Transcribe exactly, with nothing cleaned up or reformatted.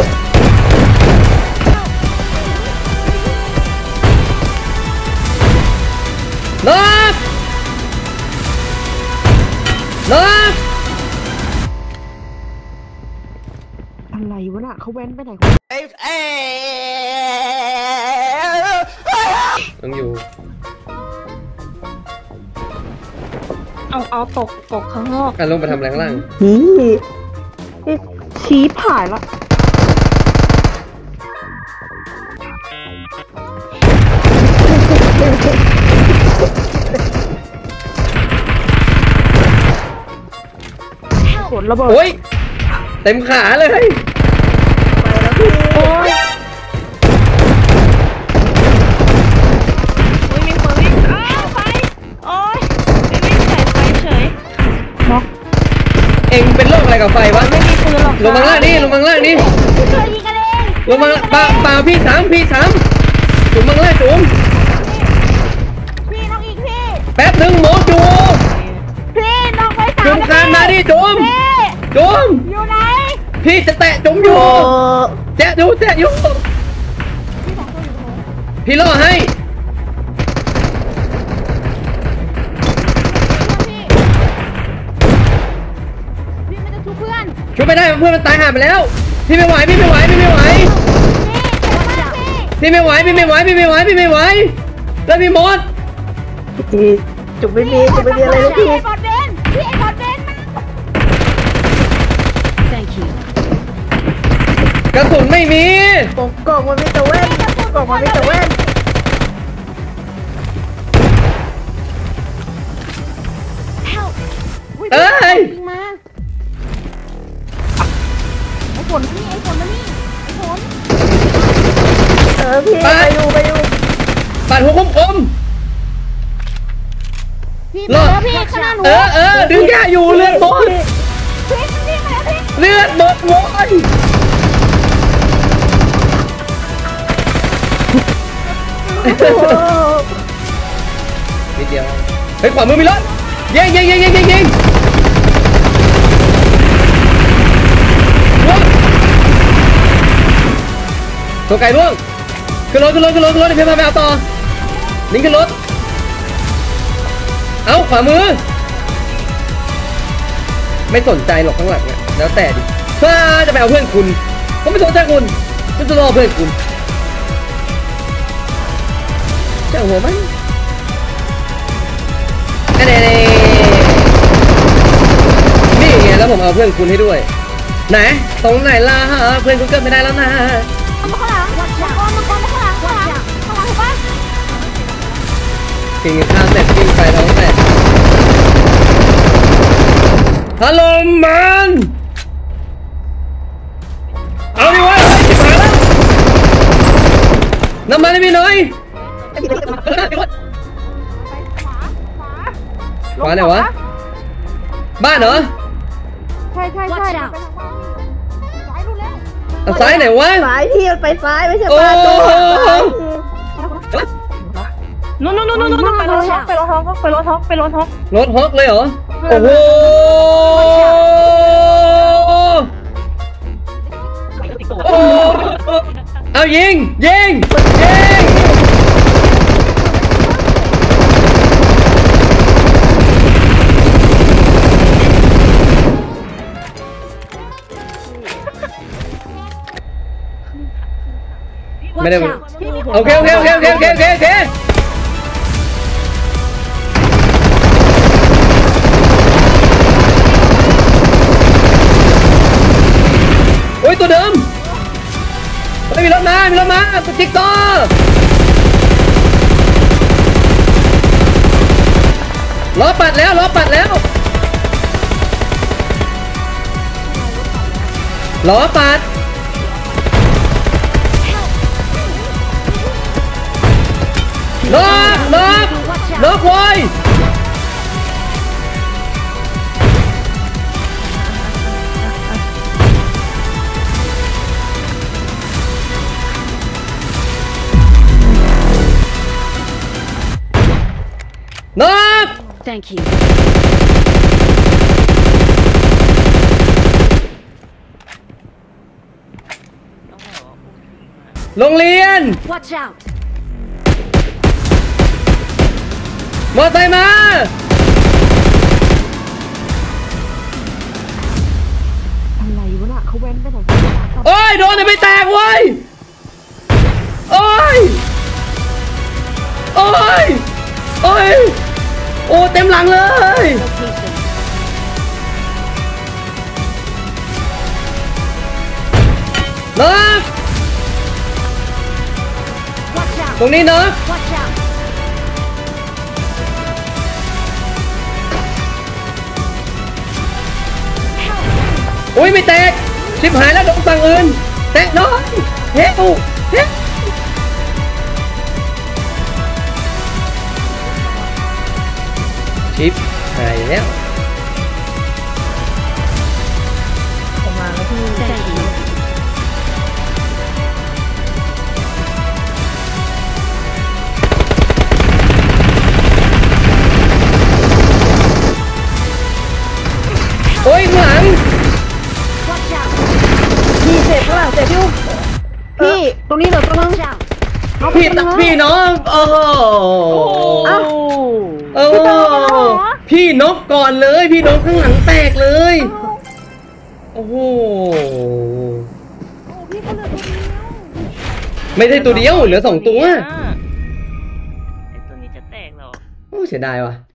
น็อกน็อกอะไรวะน่ะเขาแว้นไปไหนต้องอยู่เอาเอาตกตกข้างนอกการลงไปทำอะไรข้างล่างนี่ชี้ผ่านละกดระเบิดโอ้ยเต็มขาเลยไปแล้วพี่โอ้ยอุ้ยมีคนวิ่งอ้าวไฟโอ้ยไม่วิ่งใส่ไฟเฉยน็อกเอ็งเป็นโรคอะไรกับไฟวะไม่มีปืนหรอกลงมาล่างนี่ลงมาล่างนี่ลงมาเปล่าเปล่าพี่สามพี่สามจุ่มมาล่างจุ่มพี่น้องอีกพี่แป๊บหนึ่งหมอจุ่มพี่น้องไฟสามจุ่มคานมาดิจุ่มจุ่มอยู่ไหนพี่จะแตะจุ่มอยู่แตะอยู่แตะอยู่พี่ล่อให้พี่มันจะชุบเพื่อนช่วยไม่ได้เพื่อนมันตายห่าไปแล้วพี่ไม่ไหวพี่ไม่ไหวพี่ไม่ไหวพี่ไม่ไหวพี่ไม่ไหวพี่ไม่ไหวพี่ไม่ไหวแล้วพี่มดพี่จุกไม่มีจุกไม่มีอะไรเลยพี่ไอ้บอดเบนพี่ไอ้บอดเบนกระสุนไม่มีกล่องมันมีแต่แว่นกล่องมันมีแต่แว่นเอ้ยมาไอ้ฝนนี่ไอ้ฝนมานี่ไอ้ฝนเออพี่ไปอยู่ไปอยู่ปัดหัวคมพี่มาแล้วพี่ข้างหน้าหนูเออเออดึงแกอยู่เลือดหมดเลือดหมดโว้ยนิดเดียวเฮ้ยขวามือมีรถยิงยิงยิงยิงยิงยิงตัวไก่ล่วงขึ้นรถขึ้นรถขึ้นรถขึ้นรถเดี๋ยวพี่พาไปเอาต่อนิ่งขึ้นรถเอาขวามือไม่สนใจหรอกข้างหลังเนี่ยแล้วแต่ดิถ้าจะไปเอาเพื่อนคุณก็ไม่สนใจคุณก็จะรอเพื่อนคุณเจ้าหัวมันนี่นี่ไงแล้วผมเอาเพื่อนคุณให้ด้วยไหนตรงไหนล่ะเพื่อนคุณเกิดไม่ได้แล้วนะข้างหลังมังกรมังกรข้างหลังข้างหลังข้างหลังถูกปะกินข้าวเสร็จกินไปท้องแตกฮัลโหลมันเอาดิวะจิบหายแล้วน้ำมันให้พี่หน่อยขวาไหนวะบ้านเหรอใช่ใช่ใช่ซ้ายไหนวะซ้ายพี่ไปซ้ายไม่ใช่บ้านตรงนู้นนู้นนู้นนู้นไปรถฮอกไปรถฮอกไปรถฮอกไปรถฮอกรถฮอกเลยเหรอโอ้โหเอายิงยิงยิงไม่ได้โอเคโอเคโอเคโอเคโอเคโอเคโอเคโอ้ยตัวเดิมไม่มีรถมามีรถมาตัวจิ๊กต่อล้อปัดแล้วล้อปัดแล้วล้อปัดล็อกล็อกล็อกไว้น็อก Thank you โรงเรียน Watch out! มอเตอร์ไซค์มาอะไรวะน่ะเขาแว้นไปไหนโอ้ยโดนแต่ไม่แตกเว้ยโอ้ยโอ้ยโอ้ยโอ้เต็มหลังเลย Location. เนิร์ฟ Watch out! ตรงนี้เนิร์ฟ Watch out! อุ้ยไม่แตกชิบหายแล้วโดนฝั่งอื่นแตกน้อยเฮ้ยเฮ้ยชิบหายแล้วประมาณแล้วที่ Thank you. โอ้ยข้างหลัง Watch out! พี่เสร็จข้างหลังเสร็จพี่พี่ตรงนี้เหรอตรงนั้น Watch out! พี่ตพี่น้องโอ้โหอ้าวเออพี่นกก่อนเลย พี่นกข้างหลังแตกเลย โอ้โหพี่ก็เหลือตัวเดียวไม่ใช่ตัวเดียวเหลือสองตัวไอตัวนี้จะแตกเหรอโอ้เสียดายว่ะ